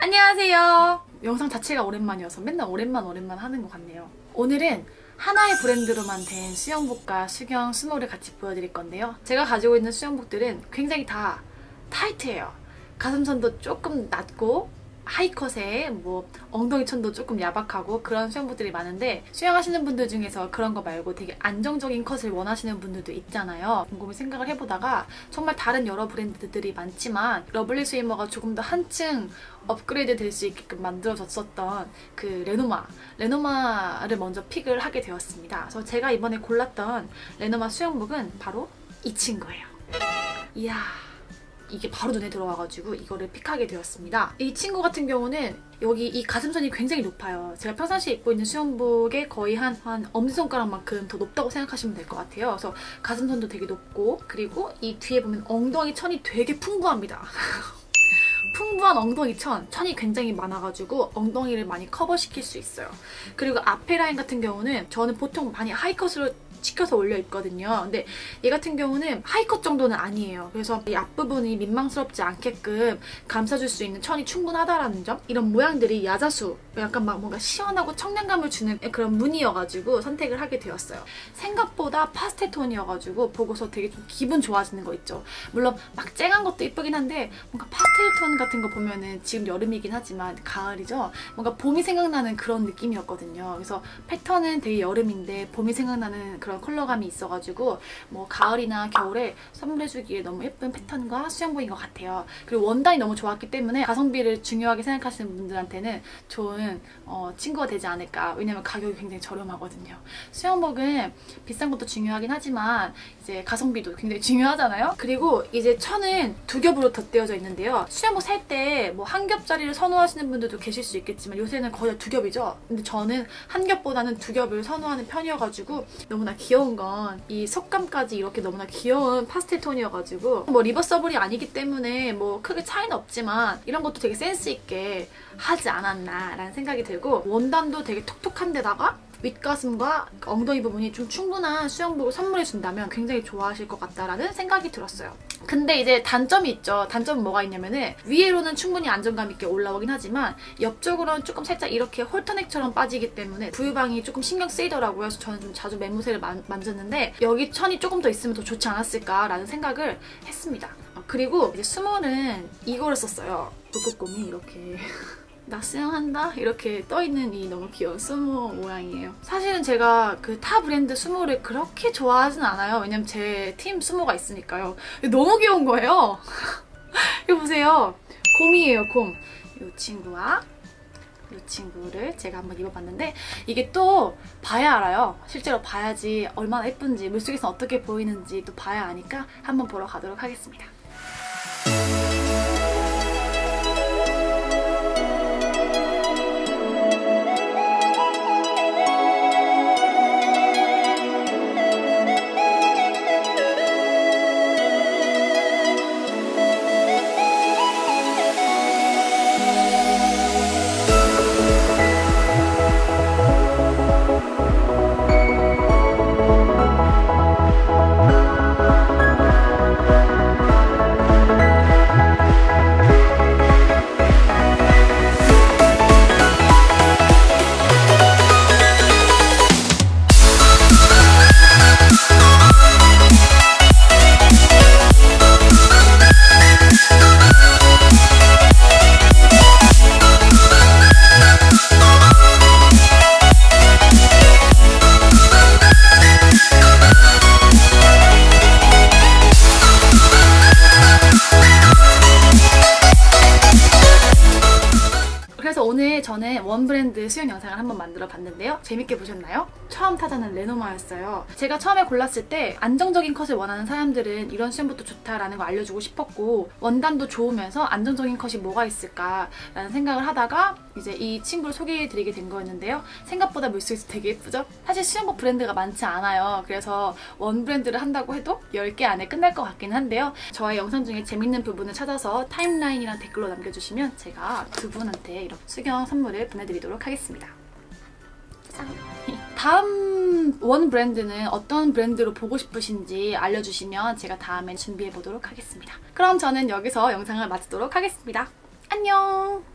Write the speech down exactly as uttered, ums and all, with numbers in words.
안녕하세요. 영상 자체가 오랜만이어서 맨날 오랜만 오랜만 하는 것 같네요. 오늘은 하나의 브랜드로만 된 수영복과 수경 수모를 같이 보여드릴 건데요. 제가 가지고 있는 수영복들은 굉장히 다 타이트해요. 가슴선도 조금 낮고 하이컷에 뭐 엉덩이 천도 조금 야박하고 그런 수영복들이 많은데, 수영하시는 분들 중에서 그런 거 말고 되게 안정적인 컷을 원하시는 분들도 있잖아요. 곰곰이 생각을 해보다가 정말 다른 여러 브랜드들이 많지만 러블리 스위머가 조금 더 한층 업그레이드 될 수 있게끔 만들어졌었던 그 레노마 레노마를 먼저 픽을 하게 되었습니다. 그래서 제가 이번에 골랐던 레노마 수영복은 바로 이 친구예요. 이야, 이게 바로 눈에 들어와가지고 이거를 픽하게 되었습니다. 이 친구 같은 경우는 여기 이 가슴선이 굉장히 높아요. 제가 평상시에 입고 있는 수영복에 거의 한, 한 엄지손가락만큼 더 높다고 생각하시면 될 것 같아요. 그래서 가슴선도 되게 높고, 그리고 이 뒤에 보면 엉덩이 천이 되게 풍부합니다. 풍부한 엉덩이 천, 천이 굉장히 많아가지고 엉덩이를 많이 커버시킬 수 있어요. 그리고 앞에 라인 같은 경우는 저는 보통 많이 하이컷으로 시켜서 올려 입거든요. 근데 얘 같은 경우는 하이컷 정도는 아니에요. 그래서 이 앞부분이 민망스럽지 않게끔 감싸줄 수 있는 천이 충분하다라는 점, 이런 모양들이 야자수, 약간 막 뭔가 시원하고 청량감을 주는 그런 무늬여가지고 선택을 하게 되었어요. 생각보다 파스텔 톤이어가지고 보고서 되게 좀 기분 좋아지는 거 있죠. 물론 막 쨍한 것도 이쁘긴 한데 뭔가 파스텔 톤 같은 거 보면은 지금 여름이긴 하지만 가을이죠. 뭔가 봄이 생각나는 그런 느낌이었거든요. 그래서 패턴은 되게 여름인데 봄이 생각나는 그런 컬러감이 있어가지고 뭐 가을이나 겨울에 선물해주기에 너무 예쁜 패턴과 수영복인 것 같아요. 그리고 원단이 너무 좋았기 때문에 가성비를 중요하게 생각하시는 분들한테는 좋은 어, 친구가 되지 않을까. 왜냐면 가격이 굉장히 저렴하거든요. 수영복은 비싼 것도 중요하긴 하지만 이제 가성비도 굉장히 중요하잖아요. 그리고 이제 천은 두 겹으로 덧대어져 있는데요. 수영복 살 때 뭐 한 겹짜리를 선호하시는 분들도 계실 수 있겠지만 요새는 거의 두 겹이죠. 근데 저는 한 겹보다는 두 겹을 선호하는 편이어가지고 너무나 귀여운 건 이 속감까지 이렇게 너무나 귀여운 파스텔 톤이어가지고, 뭐 리버서블이 아니기 때문에 뭐 크게 차이는 없지만 이런 것도 되게 센스 있게 하지 않았나 라는 생각이 들고, 원단도 되게 톡톡한 데다가 윗가슴과 엉덩이 부분이 좀 충분한 수영복을 선물해준다면 굉장히 좋아하실 것 같다라는 생각이 들었어요. 근데 이제 단점이 있죠. 단점은 뭐가 있냐면은 위에로는 충분히 안정감 있게 올라오긴 하지만 옆쪽으로는 조금 살짝 이렇게 홀터넥처럼 빠지기 때문에 부유방이 조금 신경 쓰이더라고요. 그래서 저는 좀 자주 맨무새를 만, 만졌는데 여기 천이 조금 더 있으면 더 좋지 않았을까라는 생각을 했습니다. 어, 그리고 이제 수모는 이거를 썼어요. 북극곰이 이렇게 나 수영한다? 이렇게 떠있는 이 너무 귀여운 수모 모양이에요. 사실은 제가 그 타 브랜드 수모를 그렇게 좋아하진 않아요. 왜냐면 제 팀 수모가 있으니까요. 너무 귀여운 거예요. 이거 보세요. 곰이에요, 곰. 이 친구와 이 친구를 제가 한번 입어봤는데 이게 또 봐야 알아요. 실제로 봐야지 얼마나 예쁜지, 물속에서 어떻게 보이는지 또 봐야 아니까 한번 보러 가도록 하겠습니다. 그래서 오늘 저는 원 브랜드 수영 영상을 한번 만들어 봤는데요. 재밌게 보셨나요? 처음 타자는 레노마였어요. 제가 처음에 골랐을 때 안정적인 컷을 원하는 사람들은 이런 수영복도 좋다라는 거 알려주고 싶었고, 원단도 좋으면서 안정적인 컷이 뭐가 있을까라는 생각을 하다가 이제 이 친구를 소개해드리게 된 거였는데요. 생각보다 물속에서 되게 예쁘죠? 사실 수영복 브랜드가 많지 않아요. 그래서 원 브랜드를 한다고 해도 열 개 안에 끝날 것 같긴 한데요. 저의 영상 중에 재밌는 부분을 찾아서 타임라인이랑 댓글로 남겨주시면 제가 두 분한테 이렇게 수경 선물을 보내드리도록 하겠습니다. 짠! 다음 원 브랜드는 어떤 브랜드로 보고 싶으신지 알려주시면 제가 다음엔 준비해보도록 하겠습니다. 그럼 저는 여기서 영상을 마치도록 하겠습니다. 안녕!